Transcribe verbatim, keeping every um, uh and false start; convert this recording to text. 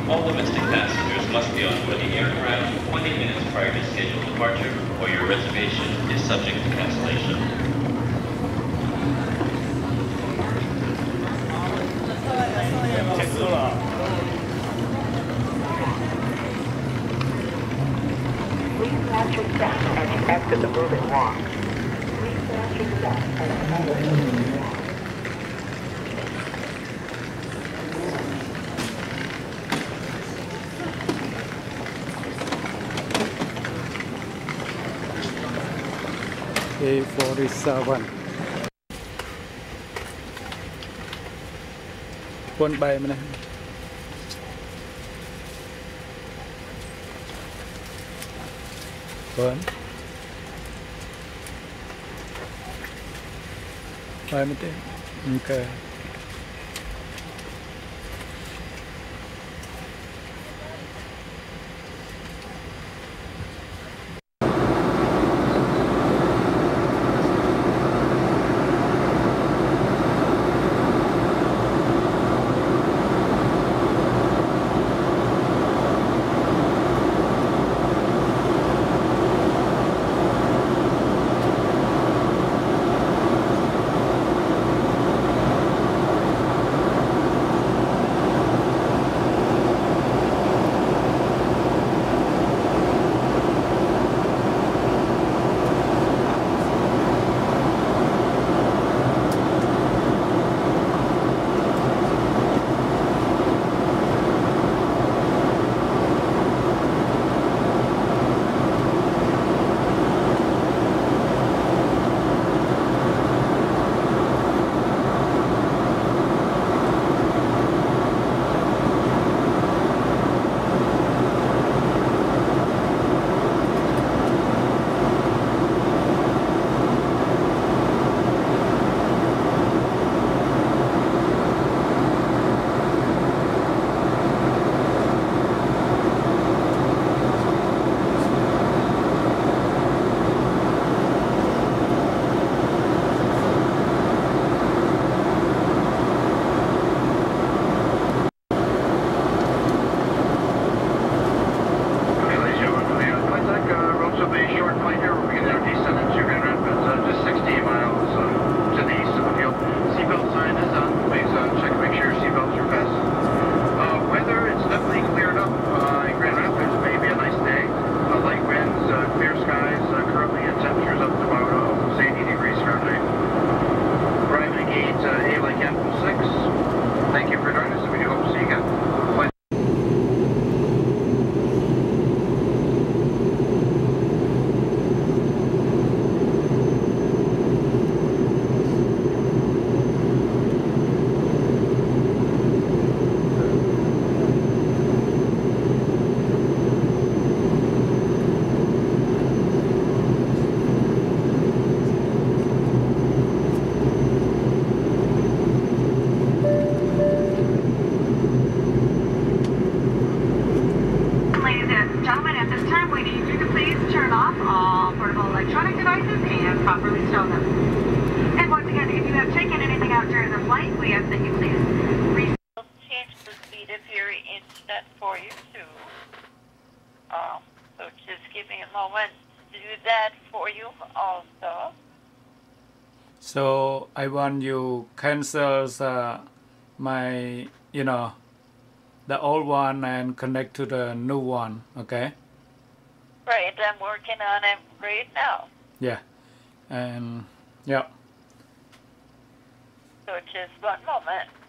All domestic passengers must be on board the aircraft twenty minutes prior to scheduled departure, or your reservation is subject to cancellation. Please watch your step as you exit the moving walk. Please watch your step as you exit the moving walk. A forty-seven ពន់បែម្នេះពន់បែមិនទេអូខេ Thank you for joining us, and we do hope to see you again. Bye. Gentlemen, at this time we need you to please turn off all portable electronic devices and properly stow them. And once again, if you have taken anything out during the flight, we ask that you please re- change the speed of your internet for you too. Um, so just give me a moment to do that for you also. So I want you cancel uh, my, you know, the old one and connect to the new one, okay? Right, I'm working on it right now. Yeah, and yeah. So just one moment.